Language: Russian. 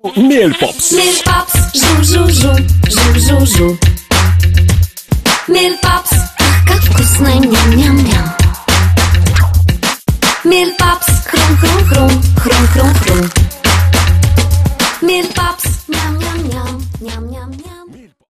Meelpops. Meelpops, жу, жу, жу, жу, жу, жу. Meelpops, ах, как вкусно, ням-ням-ням. Meelpops, хрум-хрум-хрум, хрум-хрум-хрум.